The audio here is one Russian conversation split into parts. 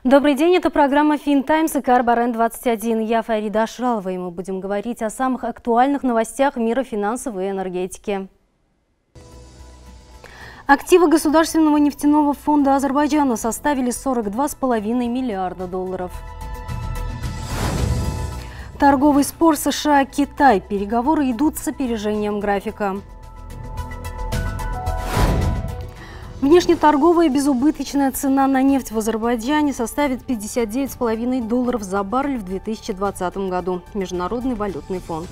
Добрый день, это программа «Финтаймс» и Карбарен-21. Я Фарида Ашралова, и мы будем говорить о самых актуальных новостях мира финансов и энергетики. Активы Государственного нефтяного фонда Азербайджана составили $42,5 миллиарда. Торговый спор США-Китай. Переговоры идут с опережением графика. Внешнеторговая безубыточная цена на нефть в Азербайджане составит $59,5 за баррель в 2020 году. Международный валютный фонд.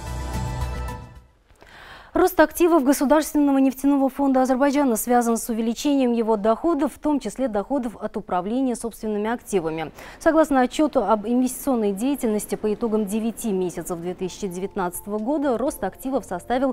Рост активов Государственного нефтяного фонда Азербайджана связан с увеличением его доходов, в том числе доходов от управления собственными активами. Согласно отчету об инвестиционной деятельности по итогам 9 месяцев 2019 года, рост активов составил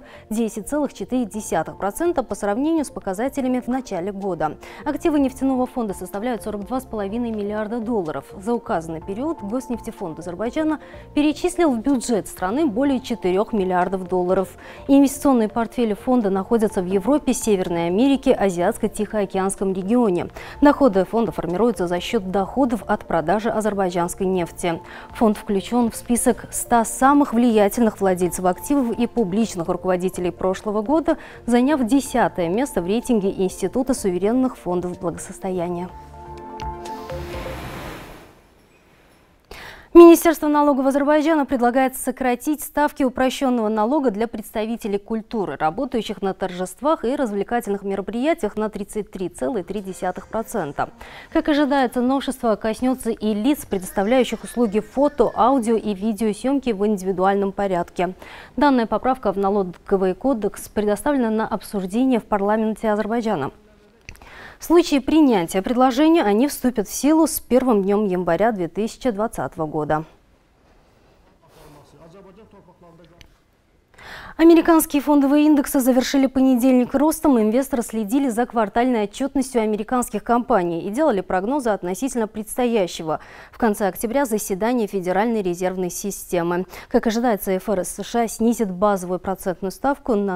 10,4% по сравнению с показателями в начале года. Активы нефтяного фонда составляют $42,5 миллиарда. За указанный период Госнефтефонд Азербайджана перечислил в бюджет страны более $4 миллиардов. Инвестиционные портфели фонда находятся в Европе, Северной Америке, Азиатско-Тихоокеанском регионе. Доходы фонда формируются за счет доходов от продажи азербайджанской нефти. Фонд включен в список 100 самых влиятельных владельцев активов и публичных руководителей прошлого года, заняв 10-е место в рейтинге Института суверенных фондов благосостояния. Министерство налогов Азербайджана предлагает сократить ставки упрощенного налога для представителей культуры, работающих на торжествах и развлекательных мероприятиях на 33,3%. Как ожидается, новшество коснется и лиц, предоставляющих услуги фото, аудио и видеосъемки в индивидуальном порядке. Данная поправка в налоговый кодекс предоставлена на обсуждение в парламенте Азербайджана. В случае принятия предложения они вступят в силу с первым днем января 2020 года. Американские фондовые индексы завершили понедельник ростом. Инвесторы следили за квартальной отчетностью американских компаний и делали прогнозы относительно предстоящего в конце октября заседания Федеральной резервной системы. Как ожидается, ФРС США снизит базовую процентную ставку на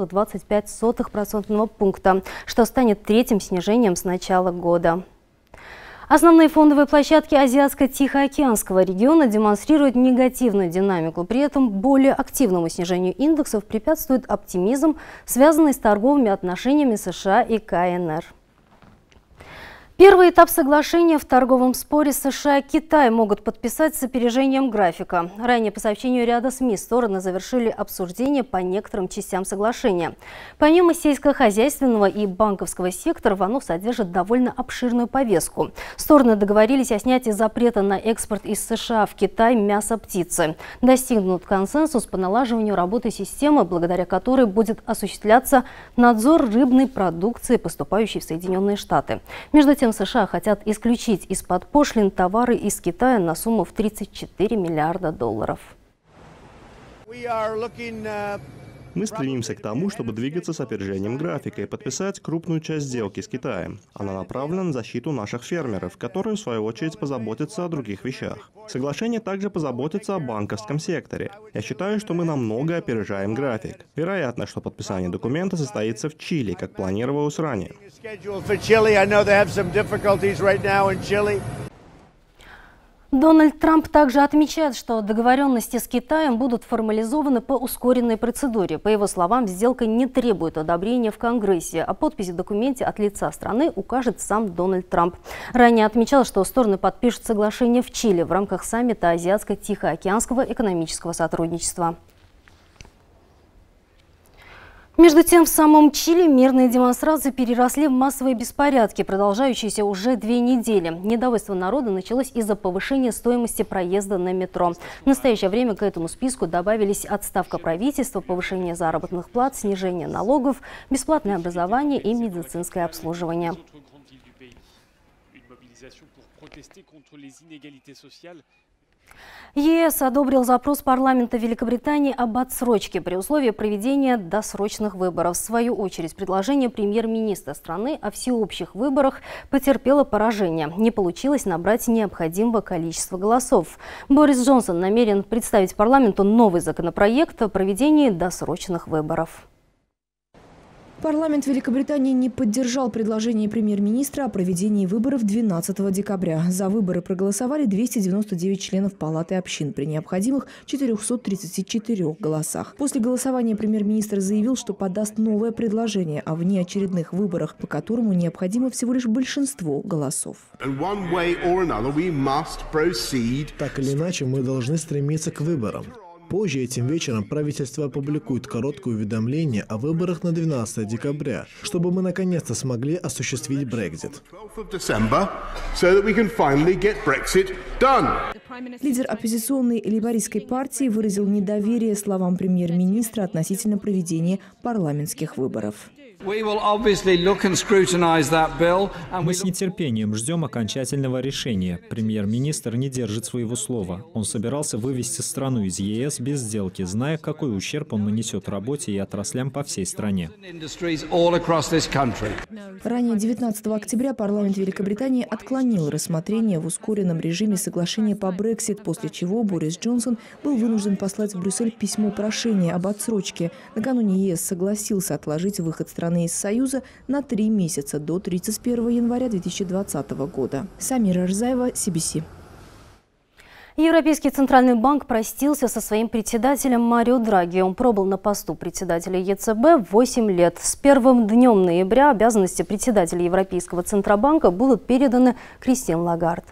0,25% пункта, что станет третьим снижением с начала года. Основные фондовые площадки Азиатско-Тихоокеанского региона демонстрируют негативную динамику. При этом более активному снижению индексов препятствует оптимизм, связанный с торговыми отношениями США и КНР. Первый этап соглашения в торговом споре США-Китай могут подписать с опережением графика. Ранее, по сообщению ряда СМИ, стороны завершили обсуждение по некоторым частям соглашения. Помимо сельскохозяйственного и банковского секторов, оно содержит довольно обширную повестку. Стороны договорились о снятии запрета на экспорт из США в Китай мяса птицы. Достигнут консенсус по налаживанию работы системы, благодаря которой будет осуществляться надзор рыбной продукции, поступающей в Соединенные Штаты. Между тем, США хотят исключить из-под пошлин товары из Китая на сумму в $34 миллиарда. Мы стремимся к тому, чтобы двигаться с опережением графика и подписать крупную часть сделки с Китаем. Она направлена на защиту наших фермеров, которые, в свою очередь, позаботятся о других вещах. Соглашение также позаботится о банковском секторе. Я считаю, что мы намного опережаем график. Вероятно, что подписание документа состоится в Чили, как планировалось ранее. Дональд Трамп также отмечает, что договоренности с Китаем будут формализованы по ускоренной процедуре. По его словам, сделка не требует одобрения в Конгрессе, а подпись в документе от лица страны укажет сам Дональд Трамп. Ранее отмечал, что стороны подпишут соглашение в Чили в рамках саммита Азиатско-Тихоокеанского экономического сотрудничества. Между тем, в самом Чили мирные демонстрации переросли в массовые беспорядки, продолжающиеся уже 2 недели. Недовольство народа началось из-за повышения стоимости проезда на метро. В настоящее время к этому списку добавились отставка правительства, повышение заработных плат, снижение налогов, бесплатное образование и медицинское обслуживание. ЕС одобрил запрос парламента Великобритании об отсрочке при условии проведения досрочных выборов. В свою очередь, предложение премьер-министра страны о всеобщих выборах потерпело поражение. Не получилось набрать необходимого количества голосов. Борис Джонсон намерен представить парламенту новый законопроект о проведении досрочных выборов. Парламент Великобритании не поддержал предложение премьер-министра о проведении выборов 12 декабря. За выборы проголосовали 299 членов Палаты общин при необходимых 434 голосах. После голосования премьер-министр заявил, что подаст новое предложение о внеочередных выборах, по которому необходимо всего лишь большинство голосов. Так или иначе, мы должны стремиться к выборам. Позже этим вечером правительство опубликует короткое уведомление о выборах на 12 декабря, чтобы мы наконец-то смогли осуществить Брексит. Лидер оппозиционной лейбористской партии выразил недоверие словам премьер-министра относительно проведения парламентских выборов. Мы с нетерпением ждем окончательного решения. Премьер-министр не держит своего слова. Он собирался вывести страну из ЕС без сделки, зная, какой ущерб он нанесет работе и отраслям по всей стране. Ранее 19 октября парламент Великобритании отклонил рассмотрение в ускоренном режиме соглашения по Брексит, после чего Борис Джонсон был вынужден послать в Брюссель письмо-прошение об отсрочке. Накануне ЕС согласился отложить выход страны из Союза на 3 месяца до 31 января 2020 года. Самира Рзаева, CBC. Европейский центральный банк простился со своим председателем Марио Драги. Он пробыл на посту председателя ЕЦБ 8 лет. С первым днем ноября обязанности председателя Европейского Центробанка будут переданы Кристин Лагард.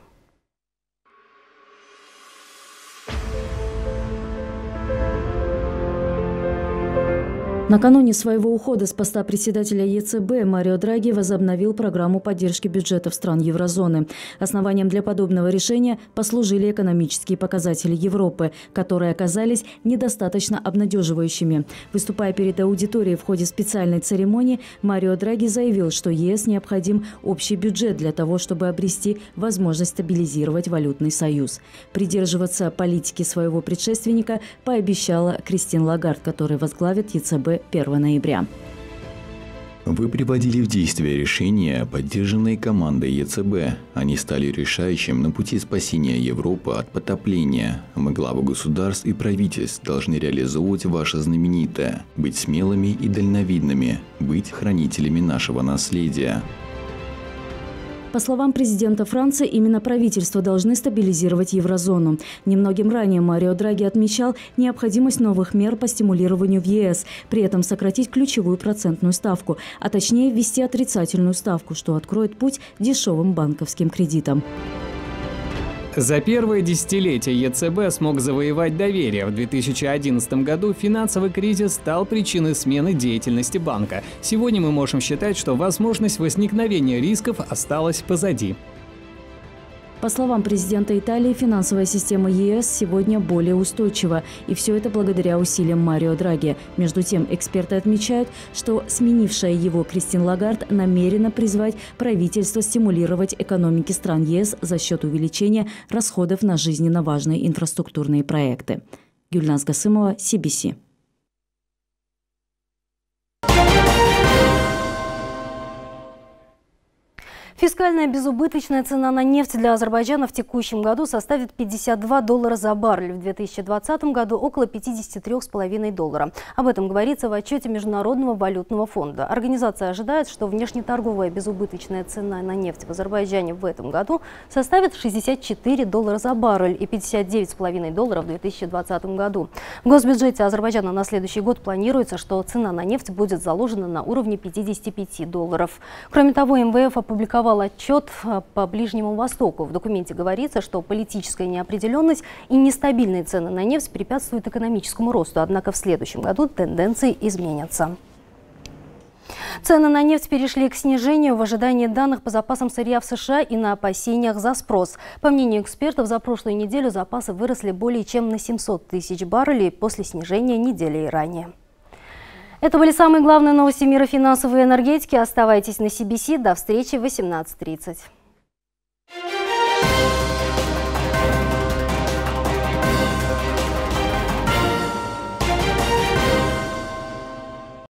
Накануне своего ухода с поста председателя ЕЦБ Марио Драги возобновил программу поддержки бюджетов стран еврозоны. Основанием для подобного решения послужили экономические показатели Европы, которые оказались недостаточно обнадеживающими. Выступая перед аудиторией в ходе специальной церемонии, Марио Драги заявил, что ЕС необходим общий бюджет для того, чтобы обрести возможность стабилизировать валютный союз. Придерживаться политики своего предшественника пообещала Кристин Лагард, которая возглавит ЕЦБ 1 ноября. Вы приводили в действие решения, поддержанные командой ЕЦБ. Они стали решающим на пути спасения Европы от потопления. Мы, главы государств и правительств, должны реализовывать ваше знаменитое – быть смелыми и дальновидными, быть хранителями нашего наследия. По словам президента Франции, именно правительства должны стабилизировать еврозону. Немногим ранее Марио Драги отмечал необходимость новых мер по стимулированию в ЕС, при этом сократить ключевую процентную ставку, а точнее ввести отрицательную ставку, что откроет путь дешевым банковским кредитам. За первое десятилетие ЕЦБ смог завоевать доверие. В 2011 году финансовый кризис стал причиной смены деятельности банка. Сегодня мы можем считать, что возможность возникновения рисков осталась позади. По словам президента Италии, финансовая система ЕС сегодня более устойчива. И все это благодаря усилиям Марио Драги. Между тем, эксперты отмечают, что сменившая его Кристин Лагард намерена призвать правительство стимулировать экономики стран ЕС за счет увеличения расходов на жизненно важные инфраструктурные проекты. Гюльназ Гасымова, CBC. Фискальная безубыточная цена на нефть для Азербайджана в текущем году составит $52 за баррель. В 2020 году около $53,5. Об этом говорится в отчете Международного валютного фонда. Организация ожидает, что внешнеторговая безубыточная цена на нефть в Азербайджане в этом году составит $64 за баррель и $59,5 в 2020 году. В госбюджете Азербайджана на следующий год планируется, что цена на нефть будет заложена на уровне $55. Кроме того, МВФ опубликовал отчет по Ближнему Востоку. В документе говорится, что политическая неопределенность и нестабильные цены на нефть препятствуют экономическому росту. Однако в следующем году тенденции изменятся. Цены на нефть перешли к снижению в ожидании данных по запасам сырья в США и на опасениях за спрос. По мнению экспертов, за прошлую неделю запасы выросли более чем на 700 тысяч баррелей после снижения недели ранее. Это были самые главные новости мира финансовой и энергетики. Оставайтесь на CBC. До встречи в 18:30.